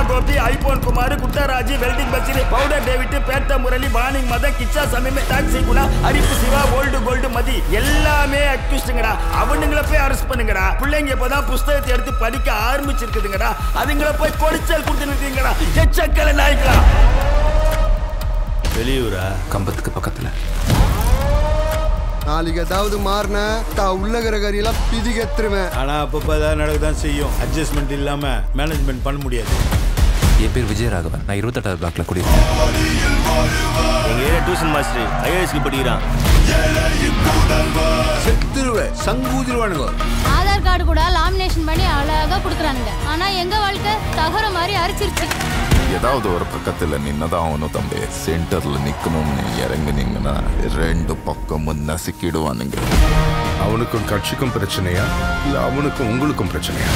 Gopi, iPhone Kumar, Kuttaraj, welding பசிரி, powder David, பேட்ட முரளி, பானிங் மத, கிச்சா சமீமே, டாக்ஸி குணா, அரிப்பு சிவா, ஓல்டு கோல்டு மதி எல்லாமே அக்யூஸ்டுங்கடா. அவனுங்களை போய் அரெஸ்ட் பண்ணுங்கடா. பிள்ளைங்க இப்பதான் புஸ்தகத்தை எடுத்து படிக்க ஆரம்பிச்சிருக்குதுங்கடா. அதுங்களை போய் கொடிச்சல் கொடுத்து நிறுத்தீங்கடா. எச்சக்கல நாய்களா. வெளியூரா? கம்பத்துக்கு பக்கத்துல. நாளைக்கு ஏதாவது மாறின உள்ளகிற கறியெல்லாம் பிதிகெத்துருவேன். ஆனா அப்பப்போ ஏதாவது நடக்கதான் செய்யும். அட்ஜஸ்ட்மெண்ட் இல்லாம மேனேஜ்மெண்ட் பண்ண முடியாது. என் பேர் விஜயராகவன். நான் 28வது பிளாக்ல குடியிருக்கேன். எங்க ஏரியா டியூஷன் மாஸ்டர் ஐஏஎஸ்க்கு படிக்கிறான். செத்துருவேன், சங்கூதிருவானுங்க. ஆதார் கார்டு கூட லாமினேஷன் பண்ணி அழகா கொடுக்குறானுங்க. ஆனா எங்க வாழ்க்கை தகர மாதிரி அரிச்சிருச்சு. ஏதாவது ஒரு பக்கத்துல நின்னதான் ஆகணும் தம்பி. சென்டர்ல நிக்கணும்னு இறங்குனீங்கன்னா 2 பக்கமும் நசுக்கிடுவானுங்க. அவனுக்கும் கட்சிக்கும் பிரச்சனையா இல்ல அவனுக்கும் உங்களுக்கும் பிரச்சனையா?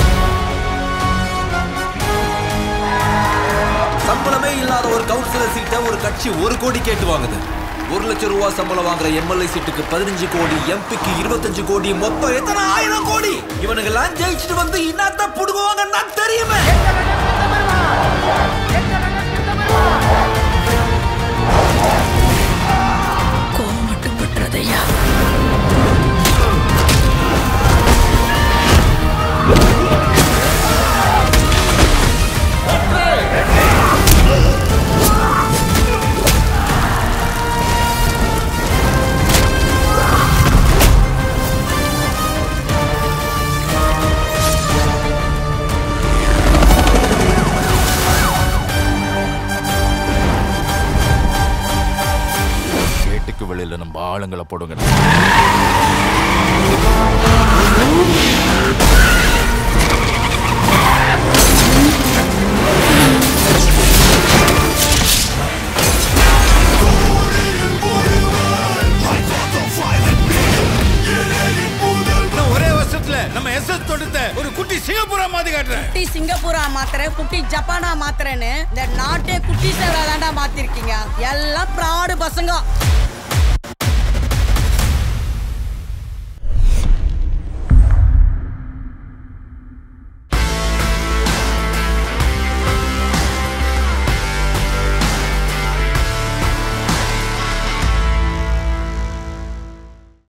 சம்பளமே இல்லாத ஒரு கவுன்சிலர் சீட்டை ஒரு கட்சி 1 கோடி கேட்டு வாங்குது. 1 லட்சம் ரூபாய் சம்பளம் வாங்குற எம்எல்ஏ சீட்டுக்கு 15 கோடி, எம்பிக்கு 25 கோடி, மொத்தம் எத்தனை 1000 கோடி. இவனுங்க எல்லாம் ஜெயிச்சுட்டு வந்து இன்னத்த புடுங்குவாங்கன்னா தெரியுமே. கோமட்டுப்பட்டதையா வெளியில நம்ம ஆளுங்களை போடுங்க. ஒரே வருஷத்துல நம்ம எஸ்எஸ் தொடுத்த ஒரு குட்டி சிங்கப்பூரா மாத்தி காட்டுறேன். குட்டி சிங்கப்பூரா மாத்துறேன், குட்டி ஜப்பானா மாத்துறேன்னு இந்த நாட்டே குட்டி சேவரா தாண்டா மாத்திருக்கீங்க. எல்லாம் பிராடு பசங்க.